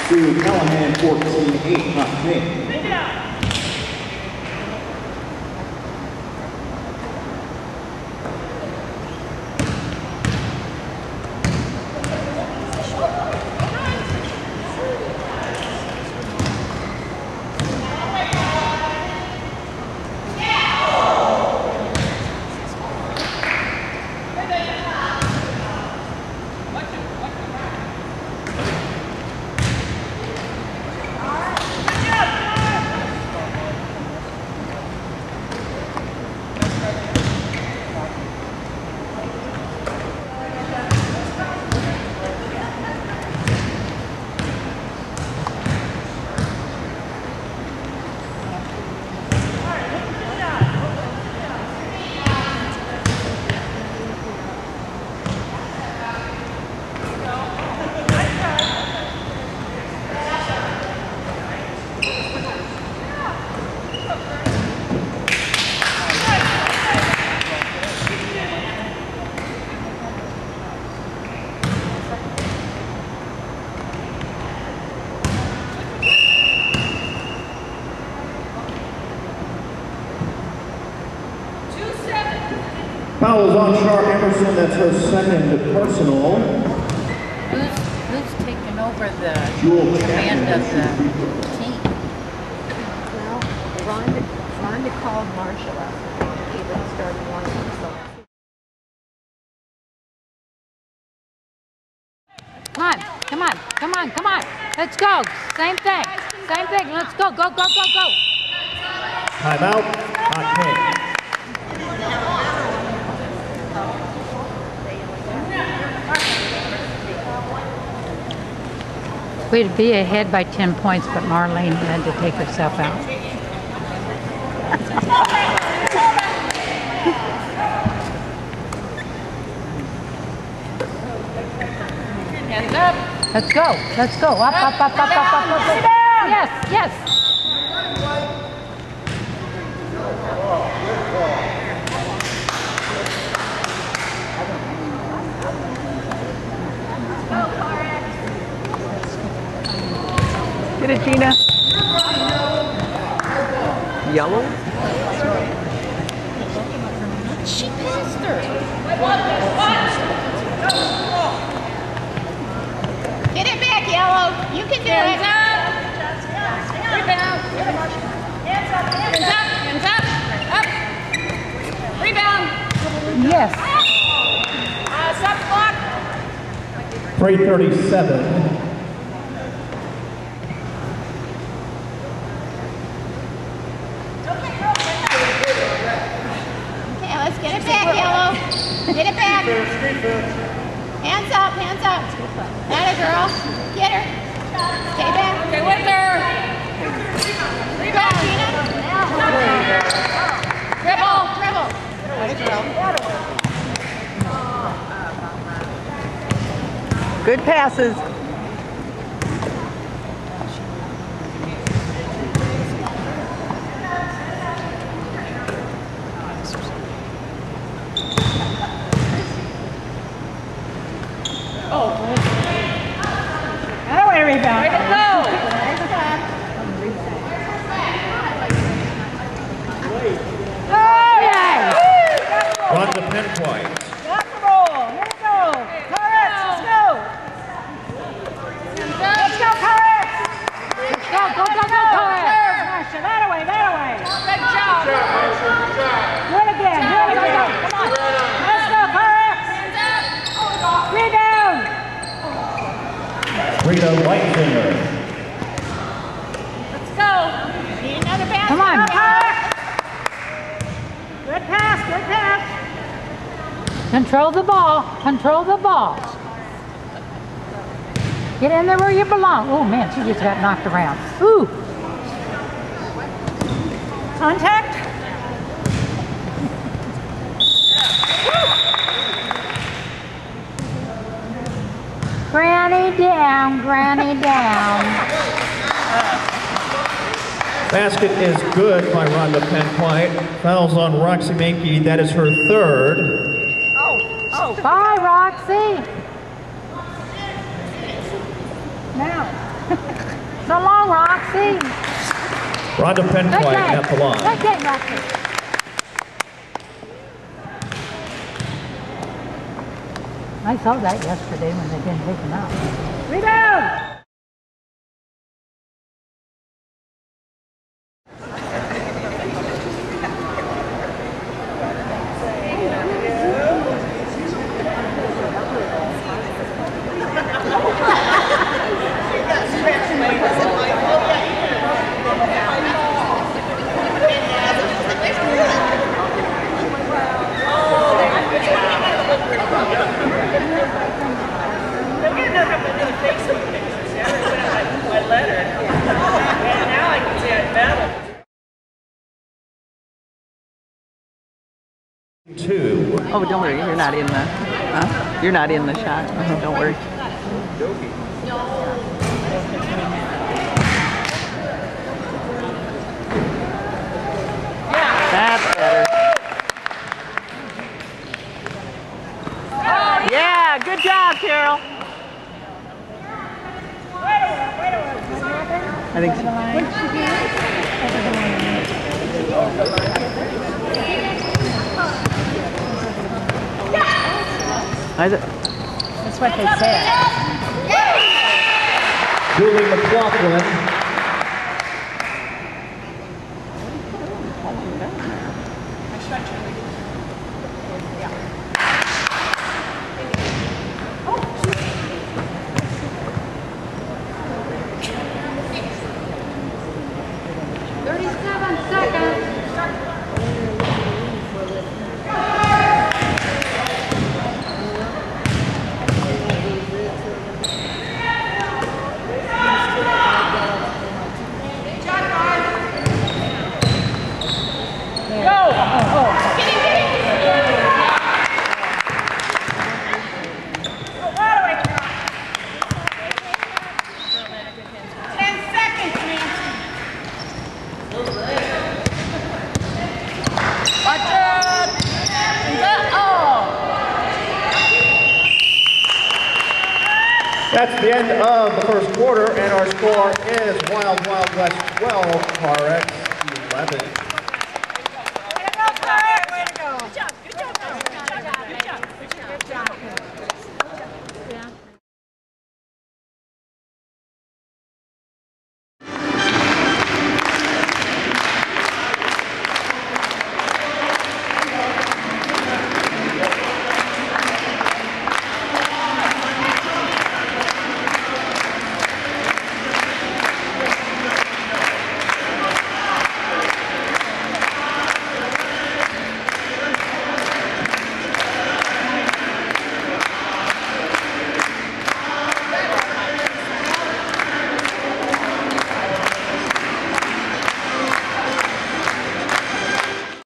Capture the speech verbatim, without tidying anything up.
to Callahan, fourteen eight, not me. Fouls on Char Emerson, that's her second personal. Who's, who's taken over the Jewel command of the team? Well, Rhonda, Rhonda called Marshall last night and gave her starting lineup, so. Come on, come on, come on, come on. Let's go. Same thing. Same thing. Let's go, go, go, go, go. Timeout, not me. We'd be ahead by ten points, but Marlene had to take herself out. Hands up. Let's go. Let's go. Up, up, up, up, up, up, up, up. Yes, yes. Get it, Gina. Yellow? She passed her. Get it back, Yellow. You can do it. Rebound. Hands up. Hands up. Hands up. Up. Rebound. Yes. Uh, stop clock. three thirty-seven. Let's get it back, Yellow. Get it back. Hands up, hands up. That a girl. Get her. Stay back. Okay, with her. Rebound, Gina. Dribble, dribble. That a girl. Good passes. Rebound. Way to go. Oh, yeah. Run the pin point. Got the roll. Here we go. Correct. Let's go. Let's go, correct. Go, go, go, go, correct. Marsha, that away, that away. Good job. Do it again. Do it again. Come on. Let's go, correct. Rebound. Rita Whitefinger. Let's go. Need another basket. Come on. Good pass, good pass. Control the ball. Control the ball. Get in there where you belong. Oh, man, she just got knocked around. Ooh. Contact. Granny down, granny down. Basket is good by Rhonda Penpoint. Fouls on Roxy Minky. That is her third. Oh, oh. Bye, Roxy. Now. So long, Roxy. Rhonda Penn Good White game. at the line. Good game, Roxy. I saw that yesterday when they didn't take him out. Rebound! Two. Oh, don't worry, you're not in the, huh? You're not in the shot. Uh-huh, don't worry. That's better. Yeah, good job, Carol. I think so. I th That's what they said. Julie McLaughlin. thirty-seven seconds. That's the end of the first quarter, and our score is Wild Wild West twelve, R X eleven.